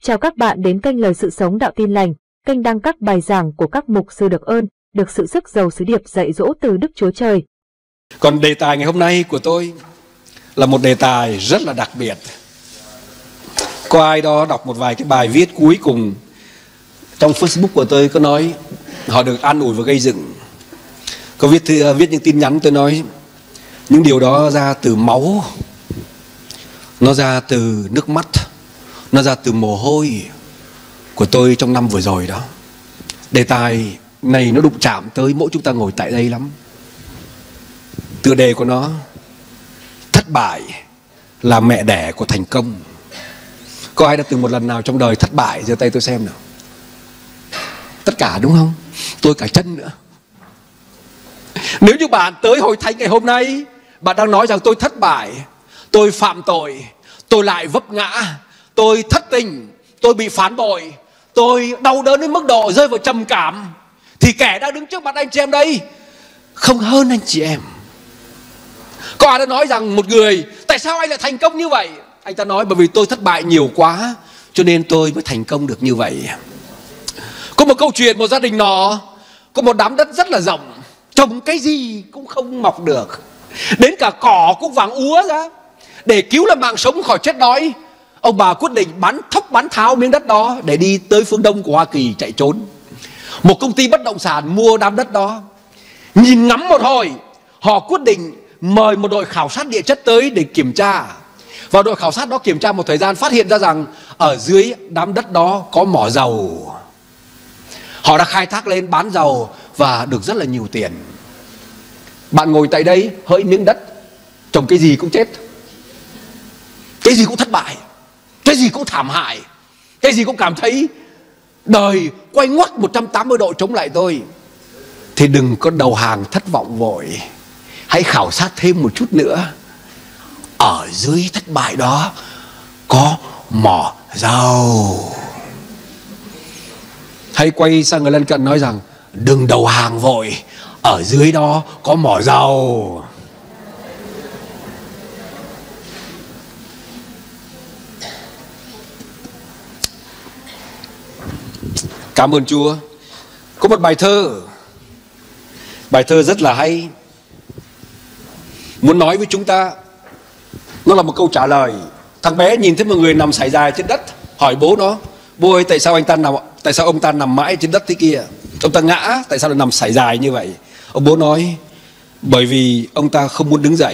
Chào các bạn đến kênh Lời Sự Sống Đạo Tin Lành, kênh đăng các bài giảng của các mục sư được ơn, được sự sức giàu sứ điệp dạy dỗ từ Đức Chúa Trời. Còn đề tài ngày hôm nay của tôi là một đề tài rất là đặc biệt. Có ai đó đọc một vài cái bài viết cuối cùng trong Facebook của tôi có nói họ được an ủi và gây dựng. Có viết những tin nhắn tôi nói những điều đó ra từ máu, nó ra từ nước mắt, nó ra từ mồ hôi của tôi trong năm vừa rồi đó. Đề tài này nó đụng chạm tới mỗi chúng ta ngồi tại đây lắm. Tựa đề của nó: thất bại là mẹ đẻ của thành công. Có ai đã từng một lần nào trong đời thất bại? Giơ tay tôi xem nào. Tất cả đúng không? Tôi cả chân nữa. Nếu như bạn tới hội thánh ngày hôm nay, bạn đang nói rằng tôi thất bại, tôi phạm tội, tôi lại vấp ngã, tôi thất tình, tôi bị phản bội, tôi đau đớn đến mức độ rơi vào trầm cảm, thì kẻ đang đứng trước mặt anh chị em đây không hơn anh chị em. Có ai đã nói rằng một người: tại sao anh lại thành công như vậy? Anh ta nói: bởi vì tôi thất bại nhiều quá cho nên tôi mới thành công được như vậy. Có một câu chuyện, một gia đình nọ có một đám đất rất là rộng, trồng cái gì cũng không mọc được, đến cả cỏ cũng vàng úa ra. Để cứu làm mạng sống khỏi chết đói, ông bà quyết định bán thóc bán tháo miếng đất đó để đi tới phương Đông của Hoa Kỳ chạy trốn. Một công ty bất động sản mua đám đất đó, nhìn ngắm một hồi, họ quyết định mời một đội khảo sát địa chất tới để kiểm tra. Và đội khảo sát đó kiểm tra một thời gian, phát hiện ra rằng ở dưới đám đất đó có mỏ dầu. Họ đã khai thác lên bán dầu và được rất là nhiều tiền. Bạn ngồi tại đây hỡi miếng đất, trồng cái gì cũng chết, cái gì cũng thất bại, cái gì cũng thảm hại, cái gì cũng cảm thấy đời quay ngoắt 180 độ chống lại tôi, thì đừng có đầu hàng thất vọng vội. Hãy khảo sát thêm một chút nữa. Ở dưới thất bại đó có mỏ dầu. Hãy quay sang người lân cận nói rằng: đừng đầu hàng vội, ở dưới đó có mỏ dầu. Cảm ơn Chúa. Có một bài thơ rất là hay, muốn nói với chúng ta. Nó là một câu trả lời. Thằng bé nhìn thấy một người nằm sải dài trên đất, hỏi bố nó: bố ơi, tại sao ông ta nằm mãi trên đất thế kia? Ông ta ngã, tại sao lại nằm sải dài như vậy? Ông bố nói: bởi vì ông ta không muốn đứng dậy.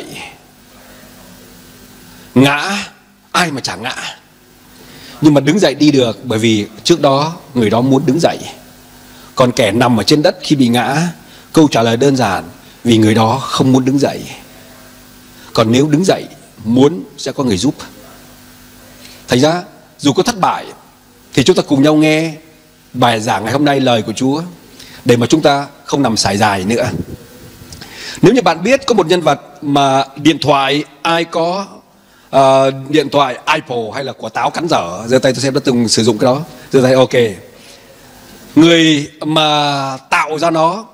Ngã, ai mà chả ngã. Nhưng mà đứng dậy đi được bởi vì trước đó người đó muốn đứng dậy. Còn kẻ nằm ở trên đất khi bị ngã, câu trả lời đơn giản: vì người đó không muốn đứng dậy. Còn nếu đứng dậy, muốn, sẽ có người giúp. Thành ra dù có thất bại thì chúng ta cùng nhau nghe bài giảng ngày hôm nay, lời của Chúa, để mà chúng ta không nằm sải dài nữa. Nếu như bạn biết có một nhân vật mà điện thoại, ai có điện thoại Apple hay là quả táo cắn dở, giơ tay tôi xem đã từng sử dụng cái đó. Giơ tay. Ok. Người mà tạo ra nó,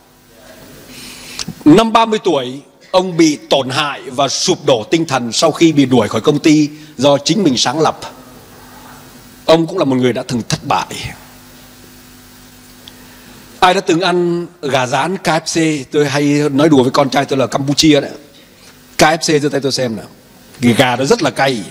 năm 30 tuổi, ông bị tổn hại và sụp đổ tinh thần sau khi bị đuổi khỏi công ty do chính mình sáng lập. Ông cũng là một người đã từng thất bại. Ai đã từng ăn gà rán KFC? Tôi hay nói đùa với con trai tôi là Campuchia đấy. KFC, giơ tay tôi xem nào. Gà đó rất là cay.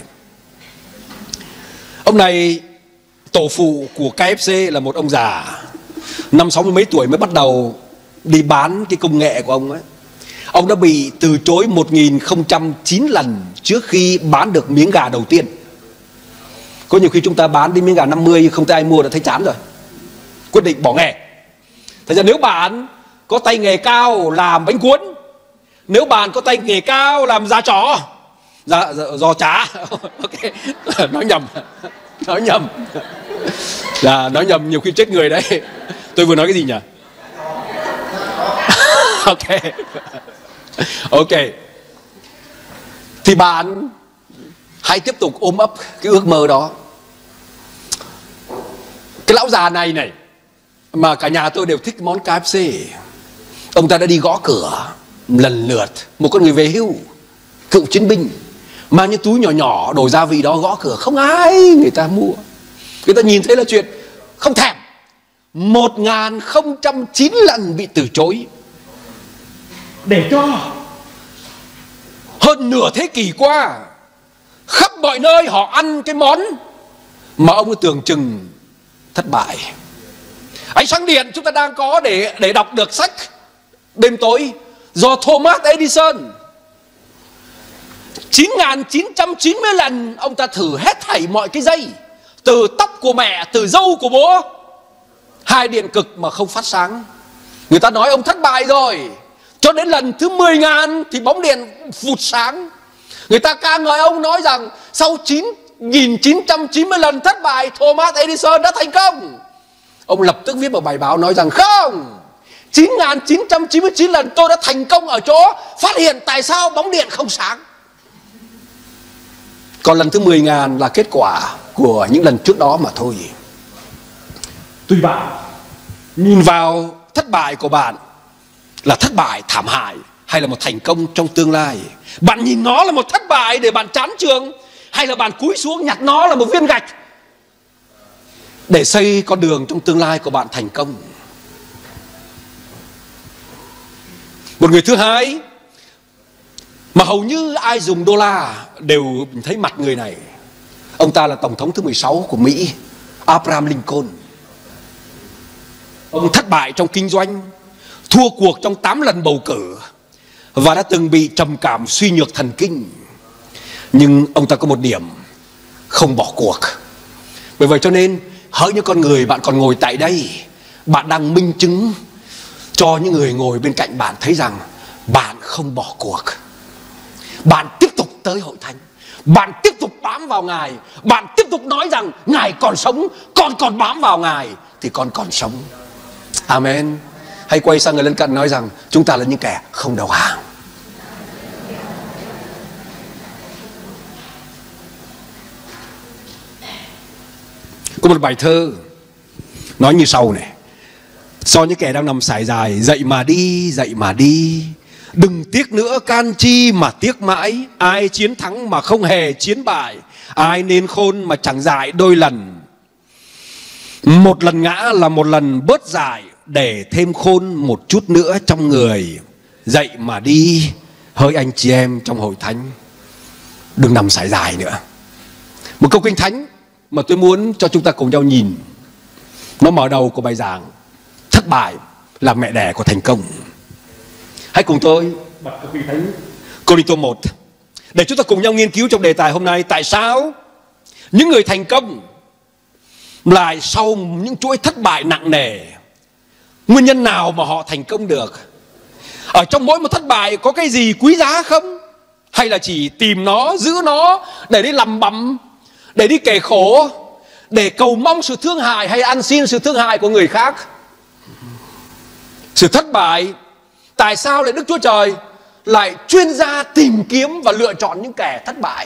Ông này, tổ phụ của KFC là một ông già, năm 60 mấy tuổi mới bắt đầu đi bán cái công nghệ của ông ấy. Ông đã bị từ chối 1009 lần trước khi bán được miếng gà đầu tiên. Có nhiều khi chúng ta bán đi miếng gà 50 không thấy ai mua đã thấy chán rồi, quyết định bỏ nghề. Thật ra nếu bạn có tay nghề cao làm bánh cuốn, nếu bạn có tay nghề cao làm giò chả, giò chả ok, nói nhầm là nói nhầm nhiều khi chết người đấy. Tôi vừa nói cái gì nhỉ? Ok, thì bạn hãy tiếp tục ôm ấp cái ước mơ đó. Cái lão già này mà cả nhà tôi đều thích món KFC, ông ta đã đi gõ cửa lần lượt. Một con người về hưu, cựu chiến binh, mang những túi nhỏ nhỏ đồ gia vị đó gõ cửa, không ai người ta mua. Người ta nhìn thấy là chuyện không thèm. 1009 lần bị từ chối, để cho hơn nửa thế kỷ qua khắp mọi nơi họ ăn cái món mà ông tưởng chừng thất bại. Ánh sáng điện chúng ta đang có để đọc được sách Đêm tối do Thomas Edison. 9.990 lần ông ta thử hết thảy mọi cái dây, từ tóc của mẹ, từ râu của bố, hai điện cực mà không phát sáng. Người ta nói ông thất bại rồi. Cho đến lần thứ 10.000 thì bóng điện vụt sáng. Người ta ca ngợi ông, nói rằng sau 9.990 lần thất bại, Thomas Edison đã thành công. Ông lập tức viết một bài báo nói rằng không, 9.999 lần tôi đã thành công ở chỗ phát hiện tại sao bóng điện không sáng. Còn lần thứ 10.000 là kết quả của những lần trước đó mà thôi. Tùy bạn nhìn vào thất bại của bạn là thất bại thảm hại hay là một thành công trong tương lai. Bạn nhìn nó là một thất bại để bạn chán trường, hay là bạn cúi xuống nhặt nó là một viên gạch để xây con đường trong tương lai của bạn thành công. Một người thứ hai mà hầu như ai dùng đô la đều thấy mặt người này. Ông ta là tổng thống thứ 16 của Mỹ, Abraham Lincoln. Ông thất bại trong kinh doanh, thua cuộc trong 8 lần bầu cử và đã từng bị trầm cảm, suy nhược thần kinh. Nhưng ông ta có một điểm: không bỏ cuộc. Bởi vậy cho nên hỡi những con người bạn còn ngồi tại đây, bạn đang minh chứng cho những người ngồi bên cạnh bạn thấy rằng bạn không bỏ cuộc. Bạn tiếp tục tới hội thánh, bạn tiếp tục bám vào Ngài, bạn tiếp tục nói rằng Ngài còn sống, con còn bám vào Ngài thì con còn sống. Amen. Hay quay sang người lân cận nói rằng chúng ta là những kẻ không đầu hàng. Có một bài thơ nói như sau này: cho những kẻ đang nằm sải dài, dậy mà đi, dậy mà đi, đừng tiếc nữa can chi mà tiếc mãi. Ai chiến thắng mà không hề chiến bại, ai nên khôn mà chẳng dại đôi lần. Một lần ngã là một lần bớt dại, để thêm khôn một chút nữa trong người. Dậy mà đi, hỡi anh chị em trong hội thánh, đừng nằm sải dài nữa. Một câu kinh thánh mà tôi muốn cho chúng ta cùng nhau nhìn. Nó mở đầu của bài giảng: thất bại là mẹ đẻ của thành công. Hãy cùng tôi bật câu kinh thánh Cô-rinh-tô 1 để chúng ta cùng nhau nghiên cứu trong đề tài hôm nay. Tại sao những người thành công lại sau những chuỗi thất bại nặng nề? Nguyên nhân nào mà họ thành công được? Ở trong mỗi một thất bại có cái gì quý giá không? Hay là chỉ tìm nó, giữ nó để đi lầm bầm, để đi kể khổ, để cầu mong sự thương hại hay ăn xin sự thương hại của người khác? Sự thất bại, tại sao lại Đức Chúa Trời lại chuyên gia tìm kiếm và lựa chọn những kẻ thất bại?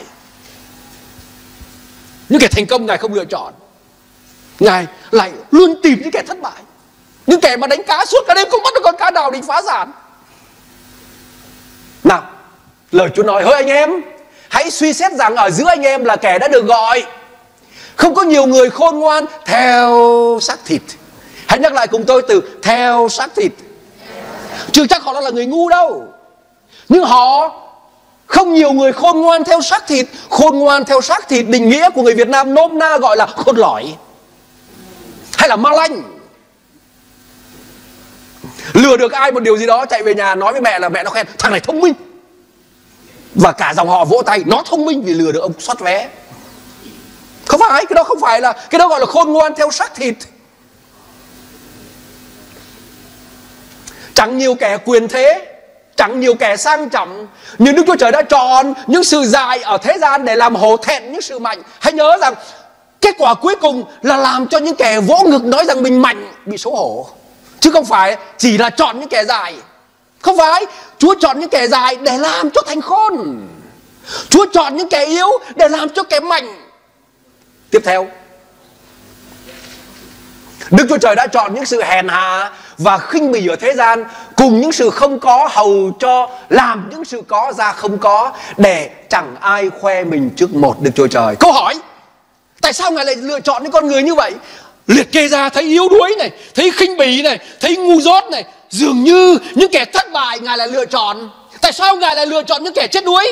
Những kẻ thành công Ngài không lựa chọn, Ngài lại luôn tìm những kẻ thất bại, những kẻ mà đánh cá suốt cả đêm không bắt được con cá nào định phá sản. Nào, lời Chúa nói: hỡi anh em, hãy suy xét rằng ở giữa anh em là kẻ đã được gọi. Không có nhiều người khôn ngoan theo xác thịt. Hãy nhắc lại cùng tôi từ theo xác thịt. Chưa chắc họ là người ngu đâu, nhưng họ không nhiều người khôn ngoan theo xác thịt. Khôn ngoan theo xác thịt, định nghĩa của người Việt Nam nôm na gọi là khôn lỏi hay là ma lanh. Lừa được ai một điều gì đó, chạy về nhà nói với mẹ là mẹ nó khen thằng này thông minh, và cả dòng họ vỗ tay nó thông minh vì lừa được ông soát vé. Không phải, cái đó không phải là, cái đó gọi là khôn ngoan theo xác thịt. Chẳng nhiều kẻ quyền thế, chẳng nhiều kẻ sang trọng, nhưng Đức Chúa Trời đã chọn những sự dại ở thế gian để làm hổ thẹn những sự mạnh. Hãy nhớ rằng kết quả cuối cùng là làm cho những kẻ vỗ ngực nói rằng mình mạnh bị xấu hổ, chứ không phải chỉ là chọn những kẻ dại. Không phải, Chúa chọn những kẻ dại để làm cho thành khôn. Chúa chọn những kẻ yếu để làm cho kẻ mạnh. Tiếp theo, Đức Chúa Trời đã chọn những sự hèn hạ và khinh bỉ ở thế gian cùng những sự không có, hầu cho làm những sự có ra không có, để chẳng ai khoe mình trước một Đức Chúa Trời. Câu hỏi: Tại sao Ngài lại lựa chọn những con người như vậy? Liệt kê ra thấy yếu đuối này, thấy khinh bỉ này, thấy ngu dốt này, dường như những kẻ thất bại Ngài lại lựa chọn. Tại sao Ngài lại lựa chọn những kẻ chết đuối?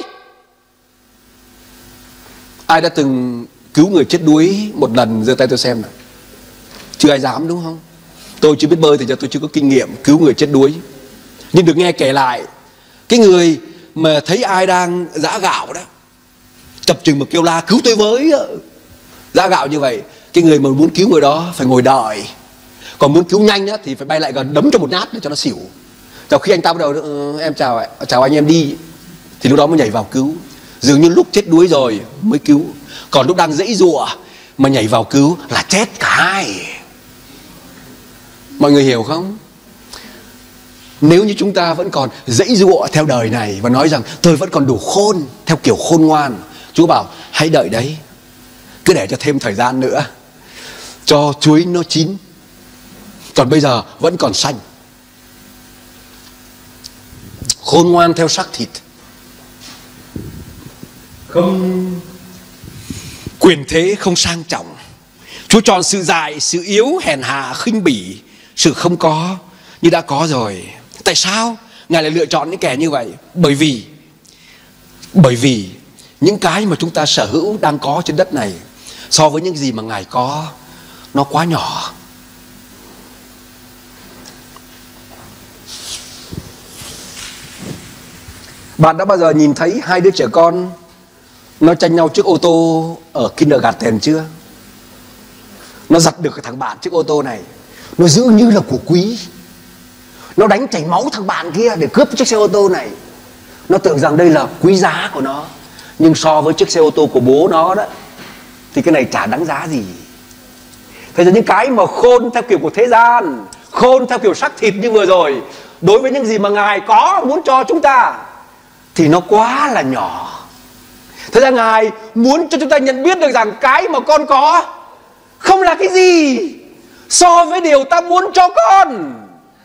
Ai đã từng cứu người chết đuối một lần, giơ tay tôi xem nào. Chưa ai dám đúng không? Tôi chưa biết bơi thì tôi chưa có kinh nghiệm cứu người chết đuối. Nhưng được nghe kể lại, cái người mà thấy ai đang giã gạo đó, chập chừng mà kêu la cứu tôi với, giã gạo như vậy, cái người mà muốn cứu người đó phải ngồi đợi. Còn muốn cứu nhanh á, thì phải bay lại gần đấm cho một nhát để cho nó xỉu. Sau khi anh ta bắt đầu em chào anh em đi, thì lúc đó mới nhảy vào cứu. Dường như lúc chết đuối rồi mới cứu. Còn lúc đang giãy giụa mà nhảy vào cứu là chết cả hai. Mọi người hiểu không? Nếu như chúng ta vẫn còn giãy giụa theo đời này và nói rằng tôi vẫn còn đủ khôn, theo kiểu khôn ngoan, Chúa bảo hãy đợi đấy, cứ để cho thêm thời gian nữa, cho chuối nó chín. Còn bây giờ vẫn còn xanh. Khôn ngoan theo xác thịt, không quyền thế, không sang trọng. Chúa chọn sự dại, sự yếu, hèn hạ, khinh bỉ, sự không có như đã có rồi. Tại sao Ngài lại lựa chọn những kẻ như vậy? Bởi vì những cái mà chúng ta sở hữu đang có trên đất này so với những gì mà Ngài có, nó quá nhỏ. Bạn đã bao giờ nhìn thấy hai đứa trẻ con nó tranh nhau trước ô tô ở kindergarten chưa? Nó giật được cái thằng bạn chiếc ô tô này, nó giữ như là của quý. Nó đánh chảy máu thằng bạn kia để cướp chiếc xe ô tô này. Nó tưởng rằng đây là quý giá của nó. Nhưng so với chiếc xe ô tô của bố nó đó, thì cái này chả đáng giá gì. Thế nên những cái mà khôn theo kiểu của thế gian, khôn theo kiểu xác thịt như vừa rồi, đối với những gì mà Ngài có muốn cho chúng ta, thì nó quá là nhỏ. Thế ra Ngài muốn cho chúng ta nhận biết được rằng cái mà con có không là cái gì so với điều ta muốn cho con.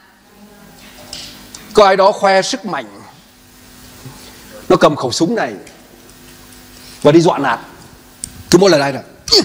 Có ai đó khoe sức mạnh, nó cầm khẩu súng này và đi dọa nạt. Cứ mỗi lần này là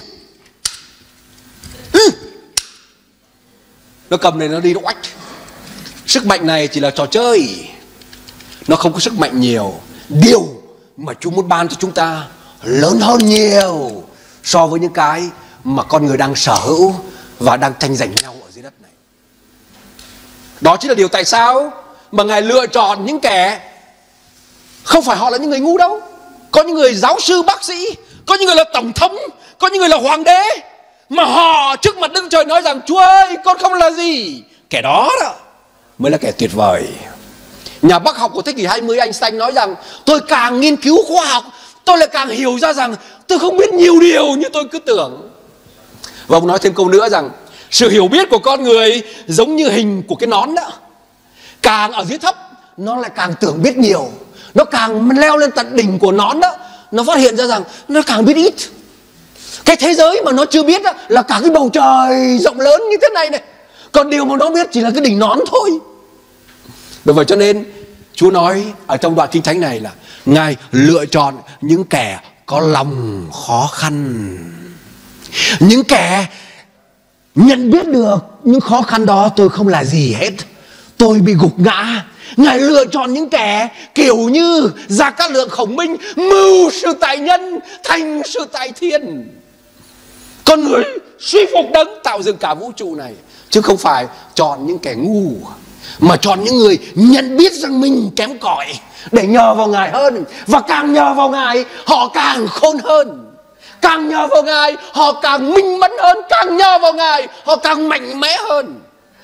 nó cầm này, nó đi nó oách. Sức mạnh này chỉ là trò chơi, nó không có sức mạnh nhiều. Điều mà Chúa muốn ban cho chúng ta lớn hơn nhiều so với những cái mà con người đang sở hữu và đang tranh giành nhau ở dưới đất này. Đó chính là điều tại sao mà Ngài lựa chọn những kẻ, không phải họ là những người ngu đâu. Có những người giáo sư, bác sĩ, có những người là tổng thống, có những người là hoàng đế, mà họ trước mặt Đức Trời nói rằng Chúa ơi, con không là gì. Kẻ đó mới là kẻ tuyệt vời. Nhà bác học của thế kỷ 20 Einstein nói rằng tôi càng nghiên cứu khoa học, tôi lại càng hiểu ra rằng tôi không biết nhiều điều như tôi cứ tưởng. Và ông nói thêm câu nữa rằng sự hiểu biết của con người giống như hình của cái nón đó. Càng ở dưới thấp, nó lại càng tưởng biết nhiều. Nó càng leo lên tận đỉnh của nón đó, nó phát hiện ra rằng nó càng biết ít. Cái thế giới mà nó chưa biết đó, là cả cái bầu trời rộng lớn như thế này này. Còn điều mà nó biết chỉ là cái đỉnh nón thôi. Bởi vậy cho nên Chúa nói ở trong đoạn Kinh Thánh này là Ngài lựa chọn những kẻ có lòng khó khăn, những kẻ nhận biết được những khó khăn đó tôi không là gì hết, tôi bị gục ngã. Ngài lựa chọn những kẻ kiểu như Gia Cát Lượng, Khổng Minh, mưu sự tại nhân thành sự tại thiên. Con người suy phục Đấng tạo dựng cả vũ trụ này, chứ không phải chọn những kẻ ngu, mà chọn những người nhận biết rằng mình kém cỏi để nhờ vào Ngài hơn. Và càng nhờ vào Ngài, họ càng khôn hơn. Càng nhờ vào Ngài, họ càng minh mẫn hơn. Càng nhờ vào Ngài, họ càng mạnh mẽ hơn.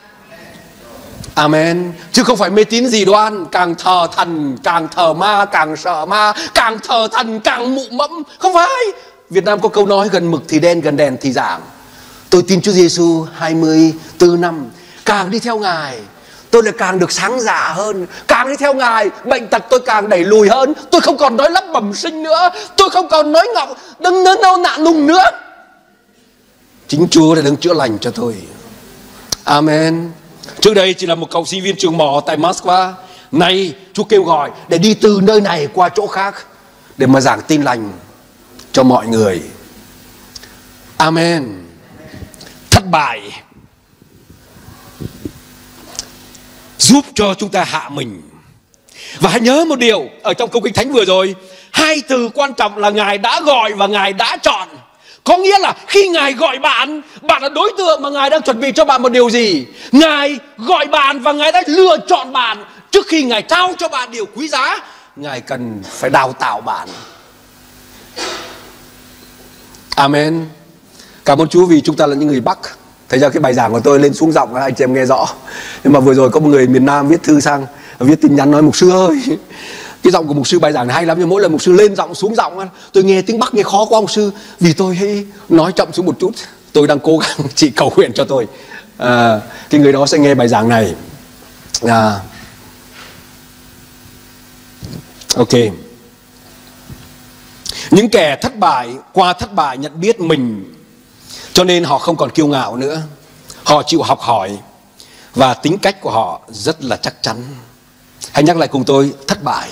Amen. Chứ không phải mê tín dị đoan, càng thờ thần càng thờ ma, càng sợ ma, càng thờ thần càng mụ mẫm. Không phải. Việt Nam có câu nói gần mực thì đen, gần đèn thì giảng. Tôi tin Chúa Giêsu 24 năm, càng đi theo Ngài tôi lại càng được sáng dạ hơn. Càng đi theo Ngài, bệnh tật tôi càng đẩy lùi hơn. Tôi không còn nói lắp bẩm sinh nữa, tôi không còn nói ngọng đừng nỡ nâu nạ nùng nữa. Chính Chúa đã đứng chữa lành cho tôi. Amen. Trước đây chỉ là một cậu sinh viên trường mỏ tại Moscow. Nay Chúa kêu gọi để đi từ nơi này qua chỗ khác để mà giảng tin lành cho mọi người. Amen. Thất bại giúp cho chúng ta hạ mình. Và hãy nhớ một điều ở trong câu Kinh Thánh vừa rồi, hai từ quan trọng là Ngài đã gọi và Ngài đã chọn. Có nghĩa là khi Ngài gọi bạn, bạn là đối tượng mà Ngài đang chuẩn bị cho bạn một điều gì. Ngài gọi bạn và Ngài đã lựa chọn bạn. Trước khi Ngài trao cho bạn điều quý giá, Ngài cần phải đào tạo bạn. Amen. Cảm ơn Chúa vì chúng ta là những người Bắc. Thấy ra cái bài giảng của tôi lên xuống giọng anh chị em nghe rõ. Nhưng mà vừa rồi có một người miền Nam viết thư sang, viết tin nhắn nói: mục sư ơi, cái giọng của mục sư bài giảng này hay lắm, nhưng mỗi lần mục sư lên giọng xuống giọng tôi nghe tiếng Bắc nghe khó quá mục sư, vì tôi hãy nói chậm xuống một chút. Tôi đang cố gắng, chị cầu nguyện cho tôi. Cái người đó sẽ nghe bài giảng này. Ok. Những kẻ thất bại, qua thất bại nhận biết mình, cho nên họ không còn kiêu ngạo nữa. Họ chịu học hỏi và tính cách của họ rất là chắc chắn. Hãy nhắc lại cùng tôi: thất bại.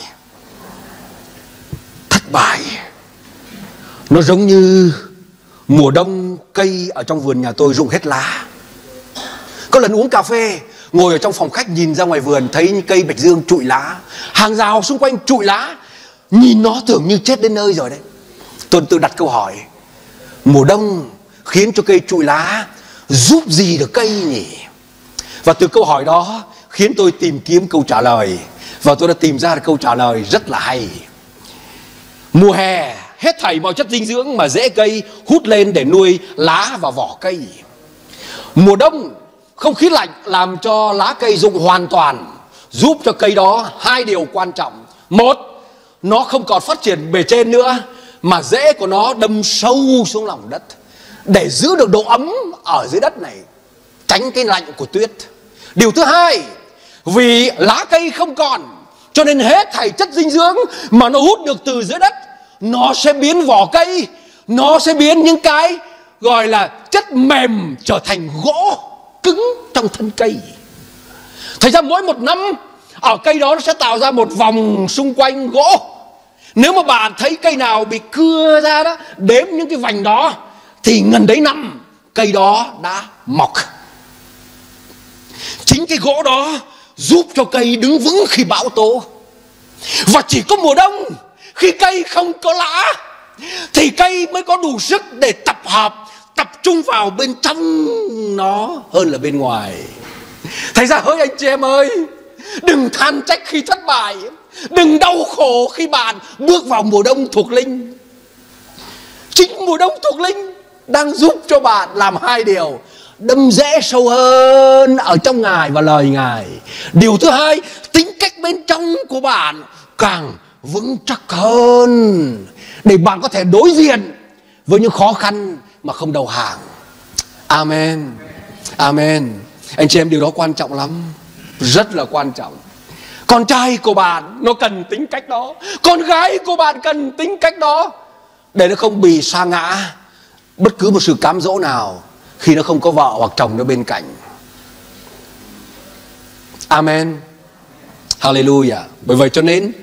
Thất bại nó giống như mùa đông cây ở trong vườn nhà tôi rụng hết lá. Có lần uống cà phê, ngồi ở trong phòng khách nhìn ra ngoài vườn, thấy cây bạch dương trụi lá, hàng rào xung quanh trụi lá, nhìn nó tưởng như chết đến nơi rồi đấy. Tôi tự đặt câu hỏi: mùa đông khiến cho cây trụi lá, giúp gì được cây nhỉ? Và từ câu hỏi đó khiến tôi tìm kiếm câu trả lời. Và tôi đã tìm ra được câu trả lời rất là hay. Mùa hè hết thảy mọi chất dinh dưỡng mà rễ cây hút lên để nuôi lá và vỏ cây. Mùa đông không khí lạnh làm cho lá cây rụng hoàn toàn, giúp cho cây đó hai điều quan trọng. Một, nó không còn phát triển bề trên nữa, mà rễ của nó đâm sâu xuống lòng đất để giữ được độ ấm ở dưới đất này, tránh cái lạnh của tuyết. Điều thứ hai, vì lá cây không còn, cho nên hết thảy chất dinh dưỡng mà nó hút được từ dưới đất, nó sẽ biến vỏ cây, nó sẽ biến những cái gọi là chất mềm trở thành gỗ cứng trong thân cây. Thành ra mỗi một năm ở cây đó nó sẽ tạo ra một vòng xung quanh gỗ. Nếu mà bạn thấy cây nào bị cưa ra đó, đếm những cái vành đó, thì ngần đấy năm cây đó đã mọc. Chính cái gỗ đó giúp cho cây đứng vững khi bão tố. Và chỉ có mùa đông, khi cây không có lá, thì cây mới có đủ sức để tập hợp, tập trung vào bên trong nó hơn là bên ngoài. Thành ra hỡi anh chị em ơi, đừng than trách khi thất bại, đừng đau khổ khi bạn bước vào mùa đông thuộc linh. Chính mùa đông thuộc linh đang giúp cho bạn làm hai điều: đâm rễ sâu hơn ở trong Ngài và lời Ngài. Điều thứ hai, tính cách bên trong của bạn càng vững chắc hơn, để bạn có thể đối diện với những khó khăn mà không đầu hàng. Amen. Amen. Anh chị em, điều đó quan trọng lắm, rất là quan trọng. Con trai của bạn nó cần tính cách đó, con gái của bạn cần tính cách đó, để nó không bị sa ngã bất cứ một sự cám dỗ nào khi nó không có vợ hoặc chồng nó bên cạnh. Amen. Hallelujah. Bởi vậy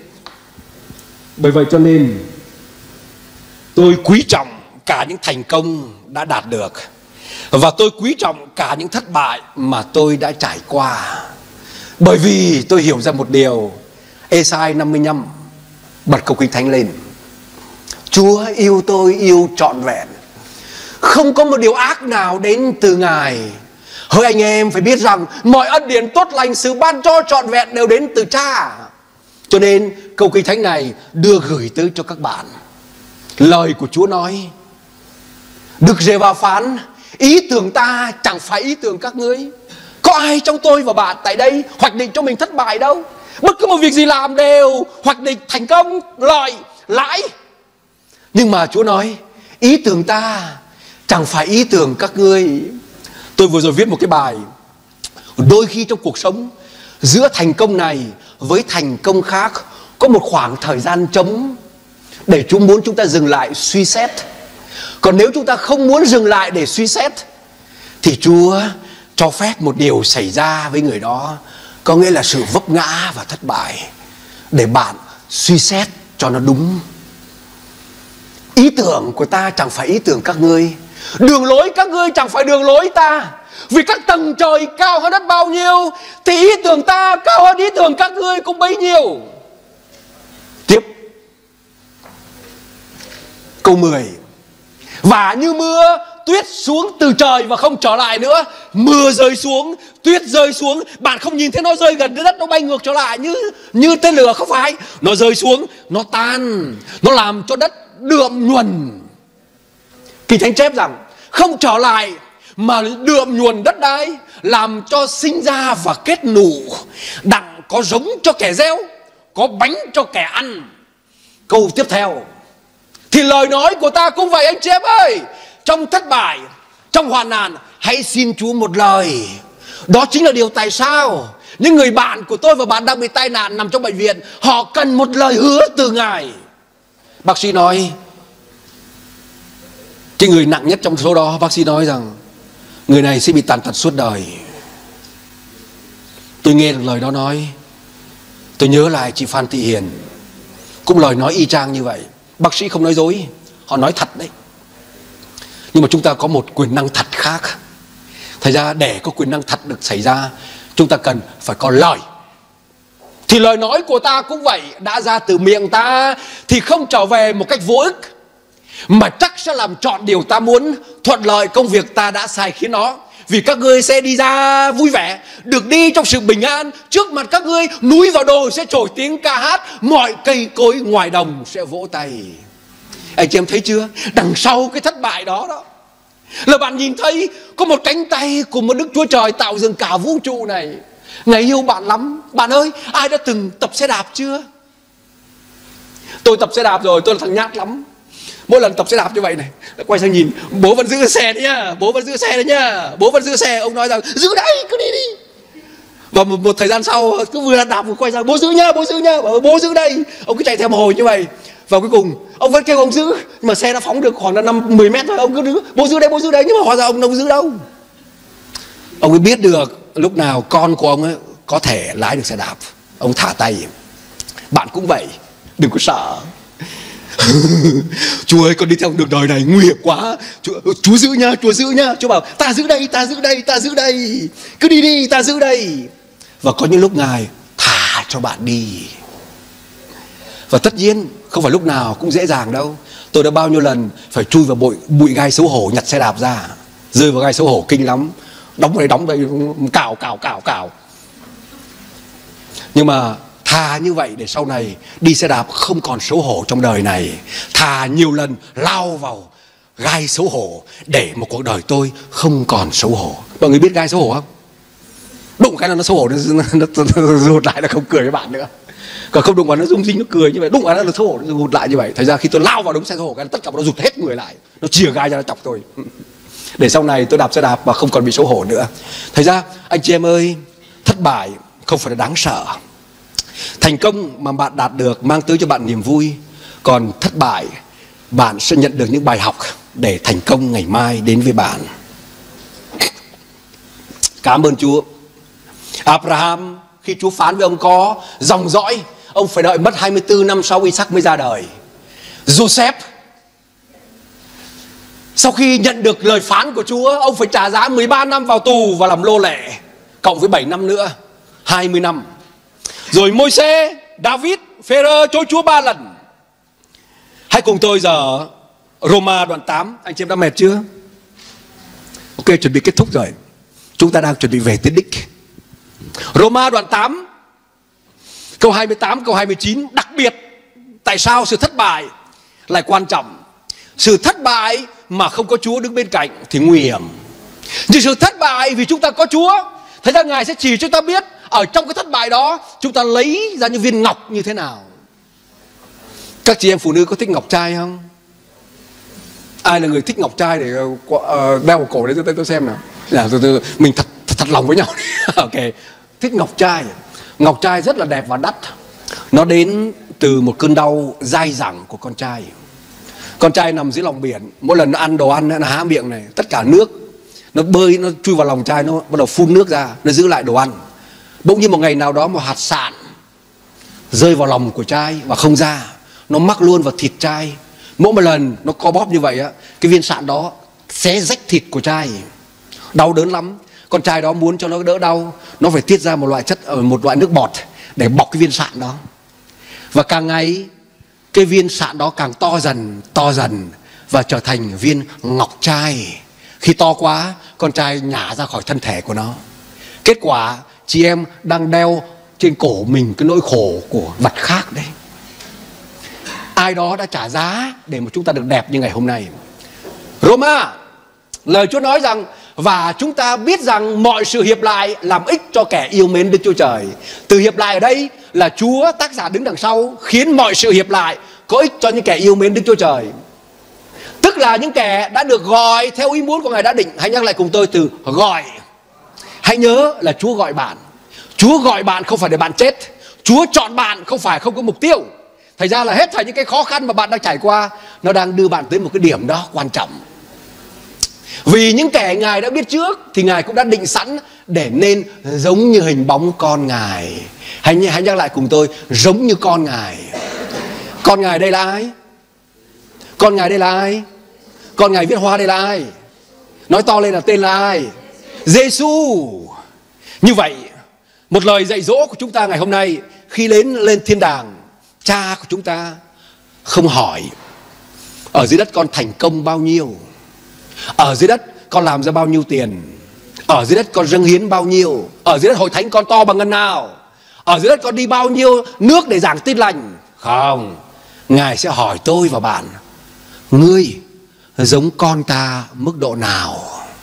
cho nên tôi quý trọng cả những thành công đã đạt được, và tôi quý trọng cả những thất bại mà tôi đã trải qua. Bởi vì tôi hiểu ra một điều. Ê-sai 55 bật câu Kinh Thánh lên: Chúa yêu tôi yêu trọn vẹn, không có một điều ác nào đến từ Ngài. Hỡi anh em phải biết rằng mọi ân điển tốt lành, sự ban cho trọn vẹn đều đến từ Cha. Cho nên câu Kinh Thánh này đưa gửi tới cho các bạn. Lời của Chúa nói: Đức Giê-va phán, ý tưởng ta chẳng phải ý tưởng các ngươi. Có ai trong tôi và bạn tại đây hoạch định cho mình thất bại đâu. Bất cứ một việc gì làm đều hoạch định thành công, lợi, lãi. Nhưng mà Chúa nói: ý tưởng ta chẳng phải ý tưởng các ngươi. Tôi vừa rồi viết một cái bài: đôi khi trong cuộc sống, giữa thành công này với thành công khác có một khoảng thời gian trống để Chúa muốn chúng ta dừng lại suy xét. Còn nếu chúng ta không muốn dừng lại để suy xét, thì Chúa cho phép một điều xảy ra với người đó, có nghĩa là sự vấp ngã và thất bại, để bạn suy xét cho nó đúng. Ý tưởng của ta chẳng phải ý tưởng các ngươi. Đường lối các ngươi chẳng phải đường lối ta, vì các tầng trời cao hơn đất bao nhiêu, thì ý tưởng ta cao hơn ý tưởng các ngươi cũng bấy nhiêu. Tiếp câu 10. Và như mưa tuyết xuống từ trời và không trở lại nữa. Mưa rơi xuống, tuyết rơi xuống, bạn không nhìn thấy nó rơi gần đất, nó bay ngược trở lại như tên lửa, không phải. Nó rơi xuống, nó tan, nó làm cho đất đượm nhuần. Kinh Thánh chép rằng không trở lại mà đượm nhuần đất đai, làm cho sinh ra và kết nụ, đặng có giống cho kẻ gieo, có bánh cho kẻ ăn. Câu tiếp theo. Thì lời nói của ta cũng vậy anh chị em ơi. Trong thất bại, trong hoạn nạn, hãy xin Chúa một lời. Đó chính là điều tại sao những người bạn của tôi và bạn đang bị tai nạn nằm trong bệnh viện, họ cần một lời hứa từ Ngài. Bác sĩ nói, cái người nặng nhất trong số đó, bác sĩ nói rằng người này sẽ bị tàn tật suốt đời. Tôi nghe được lời đó nói, tôi nhớ lại chị Phan Thị Hiền, cũng lời nói y chang như vậy. Bác sĩ không nói dối, họ nói thật đấy. Nhưng mà chúng ta có một quyền năng thật khác. Thật ra để có quyền năng thật được xảy ra, chúng ta cần phải có lời. Thì lời nói của ta cũng vậy, đã ra từ miệng ta thì không trở về một cách vô ích, mà chắc sẽ làm trọn điều ta muốn, thuận lợi công việc ta đã sai khiến nó. Vì các ngươi sẽ đi ra vui vẻ, được đi trong sự bình an. Trước mặt các ngươi, núi và đồi sẽ trổi tiếng ca hát, mọi cây cối ngoài đồng sẽ vỗ tay. Anh chị em thấy chưa? Đằng sau cái thất bại đó là bạn nhìn thấy có một cánh tay của một Đức Chúa Trời tạo dựng cả vũ trụ này. Ngài yêu bạn lắm. Bạn ơi, ai đã từng tập xe đạp chưa? Tôi tập xe đạp rồi, tôi là thằng nhát lắm. Mỗi lần tập xe đạp như vậy này, quay sang nhìn, bố vẫn giữ xe đấy nhá, bố vẫn giữ xe đấy nhá, bố vẫn giữ xe. Ông nói rằng giữ đây, cứ đi đi. Và một thời gian sau, cứ vừa đạp vừa quay sang, bố giữ nhá, bố giữ nhá, bố giữ đây. Ông cứ chạy theo một hồi như vậy. Và cuối cùng ông vẫn kêu ông giữ, nhưng mà xe nó phóng được khoảng là 5-10 mét thôi. Ông cứ đứng, bố giữ đây, nhưng mà hóa ra ông đâu giữ đâu. Ông ấy biết được lúc nào con của ông ấy có thể lái được xe đạp, ông thả tay. Bạn cũng vậy, đừng có sợ. Chúa ơi, con đi theo đường đời này nguy hiểm quá, Chúa giữ nhá, Chúa giữ nhá. Chúa bảo ta giữ đây, ta giữ đây, ta giữ đây, cứ đi đi, ta giữ đây. Và có những lúc Ngài thả cho bạn đi. Và tất nhiên không phải lúc nào cũng dễ dàng đâu. Tôi đã bao nhiêu lần phải chui vào bụi gai xấu hổ, nhặt xe đạp ra, rơi vào gai xấu hổ kinh lắm. Đóng đây, cào. Nhưng mà thà như vậy để sau này đi xe đạp không còn xấu hổ trong đời này. Thà nhiều lần lao vào gai xấu hổ để một cuộc đời tôi không còn xấu hổ. Mọi người biết gai xấu hổ không? Đụng cái là nó xấu hổ, nó rụt lại, là không cười với bạn nữa. Còn không đụng vào nó rung rinh, nó cười như vậy. Đụng vào nó xấu hổ, nó rụt lại như vậy. Thành ra khi tôi lao vào đống xe xấu hổ, cái tất cả nó rụt hết người lại, nó chìa gai ra, nó chọc tôi. Để sau này tôi đạp xe đạp mà không còn bị xấu hổ nữa. Thành ra anh chị em ơi, thất bại không phải là đáng sợ. Thành công mà bạn đạt được mang tới cho bạn niềm vui. Còn thất bại, bạn sẽ nhận được những bài học để thành công ngày mai đến với bạn. Cảm ơn Chúa. Abraham, khi Chúa phán với ông có dòng dõi, ông phải đợi mất 24 năm sau Isaac mới ra đời. Joseph, sau khi nhận được lời phán của Chúa, ông phải trả giá 13 năm vào tù và làm nô lệ, cộng với 7 năm nữa, 20 năm. Rồi Môi-se, David, Phêrô chối Chúa 3 lần. Hãy cùng tôi giờ Roma đoạn 8. Anh chị em đã mệt chưa? Ok, chuẩn bị kết thúc rồi. Chúng ta đang chuẩn bị về tới đích. Roma đoạn 8 câu 28, câu 29. Đặc biệt tại sao sự thất bại lại quan trọng? Sự thất bại mà không có Chúa đứng bên cạnh thì nguy hiểm. Nhưng sự thất bại vì chúng ta có Chúa, thế ra Ngài sẽ chỉ cho chúng ta biết ở trong cái thất bại đó chúng ta lấy ra những viên ngọc như thế nào. Các chị em phụ nữ có thích ngọc trai không? Ai là người thích ngọc trai để đeo vào cổ đấy tôi xem nào. Mình thật lòng với nhau. Ok, thích ngọc trai. Ngọc trai rất là đẹp và đắt. Nó đến từ một cơn đau dai dẳng của con trai. Con trai nằm dưới lòng biển, mỗi lần nó ăn đồ ăn nó há miệng này, tất cả nước nó bơi, nó chui vào lòng trai, nó bắt đầu phun nước ra, nó giữ lại đồ ăn. Bỗng nhiên một ngày nào đó một hạt sạn rơi vào lòng của trai và không ra, nó mắc luôn vào thịt trai. Mỗi một lần nó co bóp như vậy á, cái viên sạn đó xé rách thịt của trai, đau đớn lắm. Con trai đó muốn cho nó đỡ đau, nó phải tiết ra một loại nước bọt để bọc cái viên sạn đó. Và càng ngày cái viên sạn đó càng to dần và trở thành viên ngọc trai. Khi to quá, con trai nhả ra khỏi thân thể của nó. Kết quả chị em đang đeo trên cổ mình cái nỗi khổ của vật khác đấy. Ai đó đã trả giá để mà chúng ta được đẹp như ngày hôm nay. Roma, lời Chúa nói rằng và chúng ta biết rằng mọi sự hiệp lại làm ích cho kẻ yêu mến Đức Chúa Trời. Từ hiệp lại ở đây là Chúa, tác giả đứng đằng sau, khiến mọi sự hiệp lại có ích cho những kẻ yêu mến Đức Chúa Trời. Tức là những kẻ đã được gọi theo ý muốn của Ngài đã định. Hãy nhắc lại cùng tôi từ gọi. Hãy nhớ là Chúa gọi bạn. Chúa gọi bạn không phải để bạn chết. Chúa chọn bạn không phải không có mục tiêu. Thành ra là hết thảy những cái khó khăn mà bạn đang trải qua, nó đang đưa bạn tới một cái điểm đó quan trọng. Vì những kẻ Ngài đã biết trước thì Ngài cũng đã định sẵn để nên giống như hình bóng con Ngài. Hãy nhắc lại cùng tôi, giống như con Ngài. Con Ngài đây là ai? Con Ngài đây là ai? Con Ngài viết hoa đây là ai? Nói to lên là tên là ai? Giê-xu. Như vậy, một lời dạy dỗ của chúng ta ngày hôm nay, khi lên thiên đàng, Cha của chúng ta không hỏi ở dưới đất con thành công bao nhiêu, ở dưới đất con làm ra bao nhiêu tiền, ở dưới đất con dâng hiến bao nhiêu, ở dưới đất hội thánh con to bằng ngân nào, ở dưới đất con đi bao nhiêu nước để giảng tin lành. Không, Ngài sẽ hỏi tôi và bạn, ngươi giống con ta mức độ nào?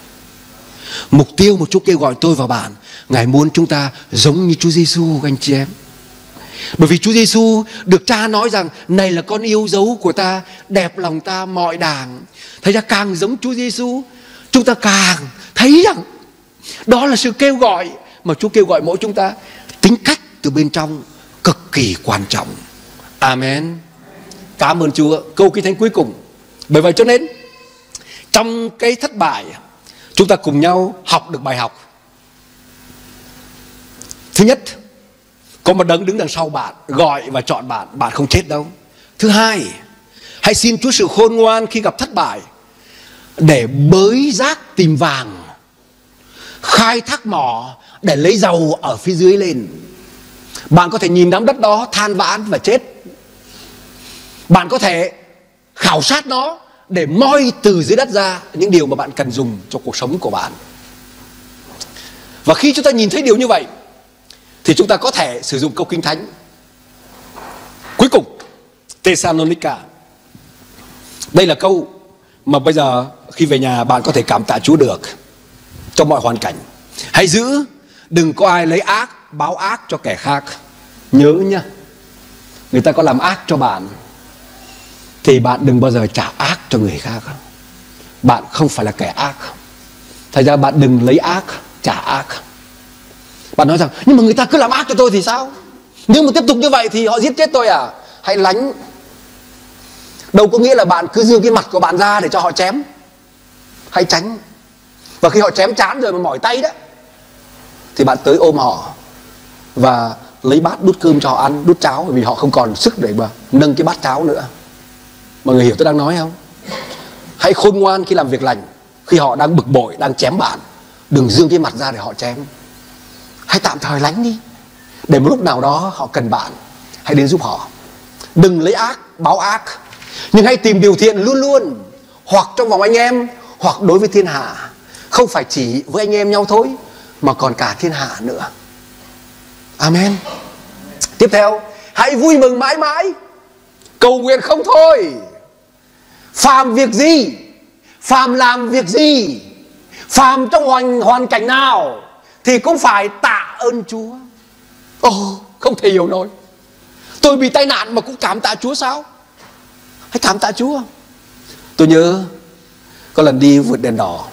Mục tiêu một chút kêu gọi tôi và bạn, Ngài muốn chúng ta giống như Chúa Giêsu các anh chị em. Bởi vì Chúa Giêsu được Cha nói rằng này là con yêu dấu của ta, đẹp lòng ta mọi đàng. Thành ra càng giống Chúa Giêsu, chúng ta càng thấy rằng đó là sự kêu gọi mà Chúa kêu gọi mỗi chúng ta. Tính cách từ bên trong cực kỳ quan trọng. Amen. Cảm ơn Chúa. Câu Kinh Thánh cuối cùng. Bởi vậy cho nên trong cái thất bại, chúng ta cùng nhau học được bài học. Thứ nhất, có một đấng đứng đằng sau bạn, gọi và chọn bạn, bạn không chết đâu. Thứ hai, hãy xin Chúa sự khôn ngoan khi gặp thất bại, để bới rác tìm vàng, khai thác mỏ để lấy dầu ở phía dưới lên. Bạn có thể nhìn đám đất đó than vãn và chết. Bạn có thể khảo sát nó để moi từ dưới đất ra những điều mà bạn cần dùng cho cuộc sống của bạn. Và khi chúng ta nhìn thấy điều như vậy thì chúng ta có thể sử dụng câu Kinh Thánh cuối cùng, Thessalonica. Đây là câu mà bây giờ khi về nhà bạn có thể cảm tạ Chúa được trong mọi hoàn cảnh. Hãy giữ, đừng có ai lấy ác báo ác cho kẻ khác. Nhớ nhá, người ta có làm ác cho bạn thì bạn đừng bao giờ trả ác cho người khác. Bạn không phải là kẻ ác. Thành ra bạn đừng lấy ác trả ác. Bạn nói rằng nhưng mà người ta cứ làm ác cho tôi thì sao? Nếu mà tiếp tục như vậy thì họ giết chết tôi à? Hãy lánh. Đâu có nghĩa là bạn cứ dương cái mặt của bạn ra để cho họ chém. Hãy tránh. Và khi họ chém chán rồi mà mỏi tay đó thì bạn tới ôm họ và lấy bát đút cơm cho họ ăn, đút cháo, vì họ không còn sức để mà nâng cái bát cháo nữa. Mọi người hiểu tôi đang nói không? Hãy khôn ngoan khi làm việc lành. Khi họ đang bực bội, đang chém bạn, đừng dương cái mặt ra để họ chém. Hãy tạm thời lánh đi, để một lúc nào đó họ cần bạn, hãy đến giúp họ. Đừng lấy ác báo ác, nhưng hãy tìm điều thiện luôn luôn, hoặc trong vòng anh em, hoặc đối với thiên hạ. Không phải chỉ với anh em nhau thôi, mà còn cả thiên hạ nữa. Amen. Tiếp theo, hãy vui mừng mãi mãi, cầu nguyện không thôi. Phàm việc gì, phàm làm việc gì, phàm trong hoàn cảnh nào thì cũng phải tạ ơn Chúa. Không thể hiểu nổi. Tôi bị tai nạn mà cũng cảm tạ Chúa sao? Hãy cảm tạ Chúa. Tôi nhớ có lần đi vượt đèn đỏ,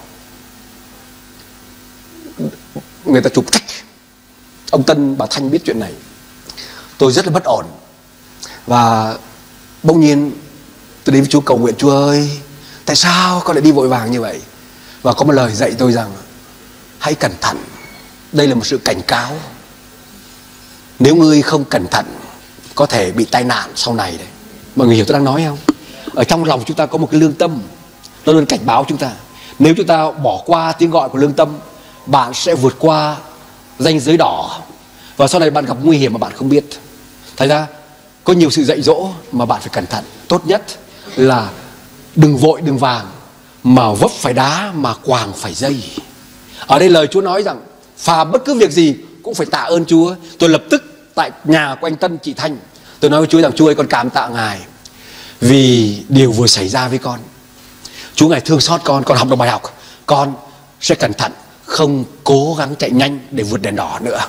người ta chụp cách. Ông Tân, bà Thanh biết chuyện này. Tôi rất là bất ổn. Và bỗng nhiên tôi đến với Chúa cầu nguyện: Chúa ơi, tại sao con lại đi vội vàng như vậy? Và có một lời dạy tôi rằng hãy cẩn thận. Đây là một sự cảnh cáo. Nếu ngươi không cẩn thận có thể bị tai nạn sau này đấy. Mọi người hiểu tôi đang nói không? Ở trong lòng chúng ta có một cái lương tâm, nó luôn cảnh báo chúng ta. Nếu chúng ta bỏ qua tiếng gọi của lương tâm, bạn sẽ vượt qua ranh giới đỏ, và sau này bạn gặp nguy hiểm mà bạn không biết. Thành ra có nhiều sự dạy dỗ mà bạn phải cẩn thận. Tốt nhất là đừng vội đừng vàng, mà vấp phải đá mà quàng phải dây. Ở đây lời Chúa nói rằng phàm bất cứ việc gì cũng phải tạ ơn Chúa. Tôi lập tức tại nhà của anh Tân, chị Thanh, tôi nói với Chúa rằng Chúa ơi, con cảm tạ Ngài vì điều vừa xảy ra với con. Chúa Ngài thương xót con học được bài học. Con sẽ cẩn thận, không cố gắng chạy nhanh để vượt đèn đỏ nữa.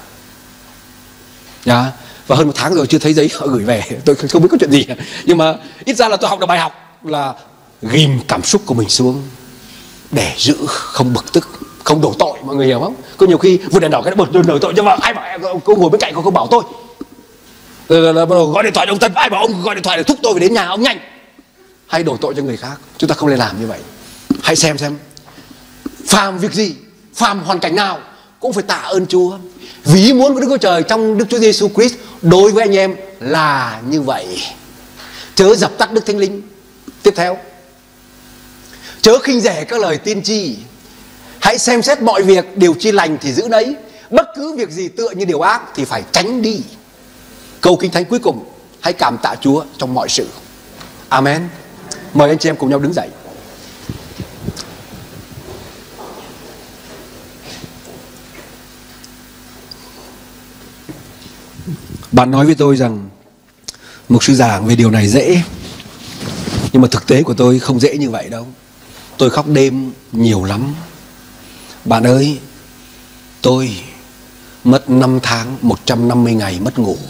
Và hơn 1 tháng rồi chưa thấy giấy họ gửi về. Tôi không biết có chuyện gì, nhưng mà ít ra là tôi học được bài học là ghim cảm xúc của mình xuống để giữ không bực tức, không đổ tội. Mọi người hiểu không? Có nhiều khi vượt đèn đỏ cái đổ tội cho vợ. Ai bảo cô ngồi bên cạnh cô bảo tôi gọi điện thoại cho ông Tân, ai bảo ông gọi điện thoại để thúc tôi phải đến nhà ông nhanh, hay đổ tội cho người khác. Chúng ta không nên làm như vậy. Hãy xem phàm việc gì, phàm hoàn cảnh nào cũng phải tạ ơn Chúa, vì ý muốn của Đức Chúa Trời trong Đức Chúa Giêsu Christ đối với anh em là như vậy. Chớ dập tắt Đức Thánh Linh. Tiếp theo, chớ khinh rẻ các lời tiên tri. Hãy xem xét mọi việc, điều chi lành thì giữ nấy, bất cứ việc gì tựa như điều ác thì phải tránh đi. Câu Kinh Thánh cuối cùng, hãy cảm tạ Chúa trong mọi sự. Amen. Mời anh chị em cùng nhau đứng dậy. Bạn nói với tôi rằng mục sư giảng về điều này dễ, nhưng mà thực tế của tôi không dễ như vậy đâu. Tôi khóc đêm nhiều lắm. Bạn ơi, tôi mất 5 tháng 150 ngày mất ngủ,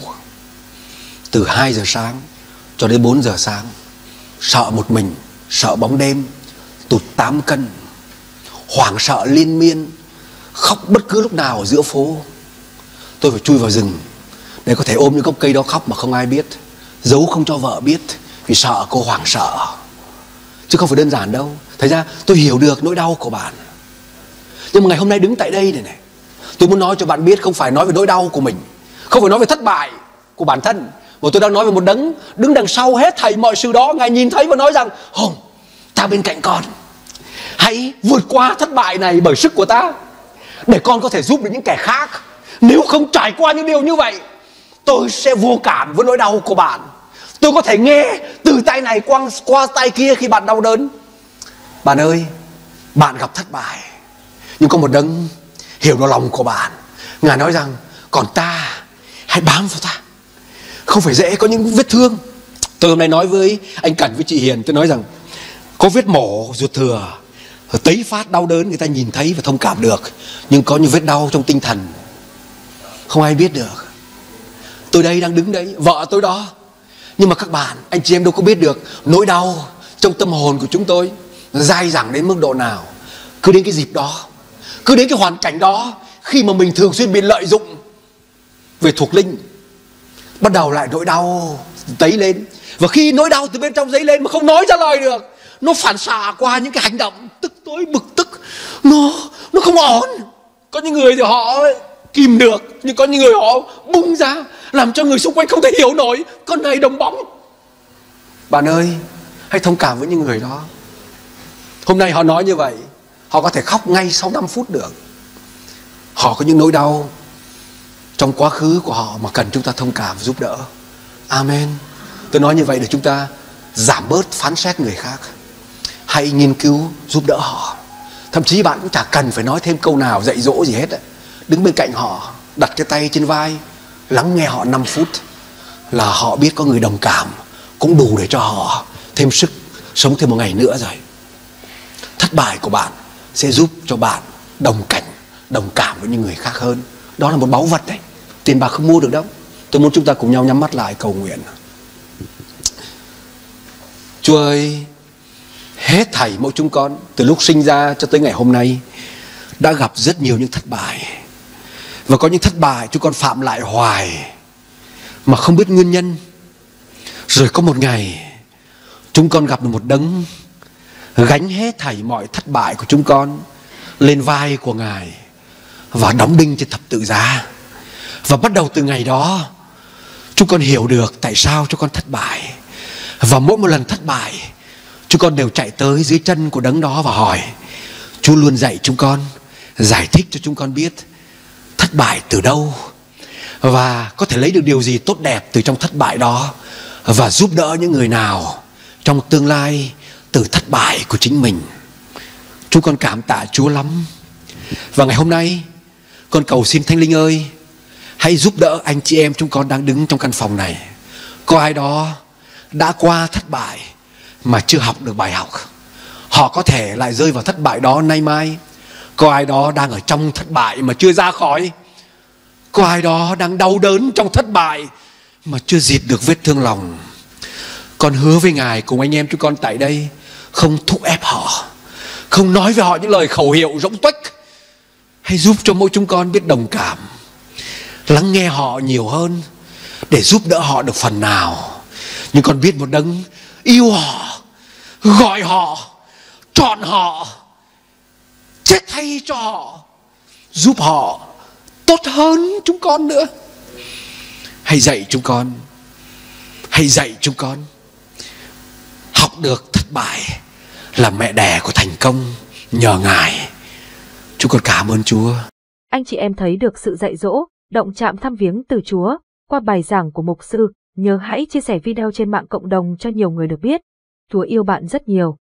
từ 2 giờ sáng cho đến 4 giờ sáng. Sợ một mình, sợ bóng đêm, tụt 8 cân, hoảng sợ liên miên, khóc bất cứ lúc nào ở giữa phố. Tôi phải chui vào rừng để có thể ôm những gốc cây đó khóc mà không ai biết, giấu không cho vợ biết, vì sợ cô hoảng sợ. Chứ không phải đơn giản đâu. Thật ra tôi hiểu được nỗi đau của bạn. Nhưng mà ngày hôm nay đứng tại đây này, tôi muốn nói cho bạn biết, không phải nói về nỗi đau của mình, không phải nói về thất bại của bản thân, mà tôi đang nói về một đấng đứng đằng sau hết thảy mọi sự đó. Ngài nhìn thấy và nói rằng: Hồng, ta bên cạnh con, hãy vượt qua thất bại này bởi sức của ta, để con có thể giúp được những kẻ khác. Nếu không trải qua những điều như vậy, tôi sẽ vô cảm với nỗi đau của bạn. Tôi có thể nghe từ tay này qua tay kia khi bạn đau đớn. Bạn ơi, bạn gặp thất bại, nhưng có một đấng hiểu được lòng của bạn. Ngài nói rằng: còn ta, hãy bám vào ta. Không phải dễ, có những vết thương. Tôi hôm nay nói với anh Cẩn với chị Hiền, tôi nói rằng có vết mổ ruột thừa, tấy phát đau đớn người ta nhìn thấy và thông cảm được, nhưng có những vết đau trong tinh thần không ai biết được. Tôi đây đang đứng đấy, vợ tôi đó, nhưng mà các bạn, anh chị em đâu có biết được nỗi đau trong tâm hồn của chúng tôi dai dẳng đến mức độ nào. Cứ đến cái dịp đó, cứ đến cái hoàn cảnh đó, khi mà mình thường xuyên bị lợi dụng về thuộc linh, bắt đầu lại nỗi đau dấy lên. Và khi nỗi đau từ bên trong dấy lên mà không nói ra lời được, nó phản xạ qua những cái hành động tức tối bực tức. Nó không ổn. Có những người thì họ kìm được, nhưng có những người họ bung ra, làm cho người xung quanh không thể hiểu nổi. Con này đồng bóng. Bạn ơi, hãy thông cảm với những người đó. Hôm nay họ nói như vậy, họ có thể khóc ngay sau 5 phút được. Họ có những nỗi đau trong quá khứ của họ mà cần chúng ta thông cảm giúp đỡ. Amen. Tôi nói như vậy để chúng ta giảm bớt phán xét người khác. Hãy nghiên cứu giúp đỡ họ. Thậm chí bạn cũng chả cần phải nói thêm câu nào dạy dỗ gì hết. Đứng bên cạnh họ, đặt cái tay trên vai, lắng nghe họ 5 phút là họ biết có người đồng cảm, cũng đủ để cho họ thêm sức sống thêm một ngày nữa rồi. Thất bại của bạn sẽ giúp cho bạn đồng cảm với những người khác hơn. Đó là một báu vật đấy, tiền bạc không mua được đâu. Tôi muốn chúng ta cùng nhau nhắm mắt lại cầu nguyện. Chúa ơi, hết thảy mỗi chúng con từ lúc sinh ra cho tới ngày hôm nay đã gặp rất nhiều những thất bại. Và có những thất bại chúng con phạm lại hoài mà không biết nguyên nhân. Rồi có một ngày chúng con gặp được một đấng gánh hết thảy mọi thất bại của chúng con lên vai của Ngài và đóng đinh trên thập tự giá. Và bắt đầu từ ngày đó chúng con hiểu được tại sao chúng con thất bại. Và mỗi một lần thất bại, chúng con đều chạy tới dưới chân của đấng đó và hỏi: Chúa luôn dạy chúng con, giải thích cho chúng con biết thất bại từ đâu và có thể lấy được điều gì tốt đẹp từ trong thất bại đó, và giúp đỡ những người nào trong tương lai từ thất bại của chính mình. Chúng con cảm tạ Chúa lắm. Và ngày hôm nay con cầu xin Thánh Linh ơi, hãy giúp đỡ anh chị em chúng con đang đứng trong căn phòng này. Có ai đó đã qua thất bại mà chưa học được bài học, họ có thể lại rơi vào thất bại đó nay mai. Có ai đó đang ở trong thất bại mà chưa ra khỏi. Có ai đó đang đau đớn trong thất bại mà chưa dịt được vết thương lòng. Con hứa với Ngài cùng anh em chúng con tại đây, không thúc ép họ, không nói với họ những lời khẩu hiệu rỗng tuếch. Hãy giúp cho mỗi chúng con biết đồng cảm, lắng nghe họ nhiều hơn để giúp đỡ họ được phần nào. Nhưng con biết một đấng yêu họ, gọi họ, chọn họ, chết thay cho họ, giúp họ tốt hơn chúng con nữa. Hãy dạy chúng con, hãy dạy chúng con học được thất bại là mẹ đẻ của thành công nhờ Ngài. Chúng con cảm ơn Chúa. Anh chị em thấy được sự dạy dỗ, động chạm thăm viếng từ Chúa qua bài giảng của mục sư, nhớ hãy chia sẻ video trên mạng cộng đồng cho nhiều người được biết. Chúa yêu bạn rất nhiều.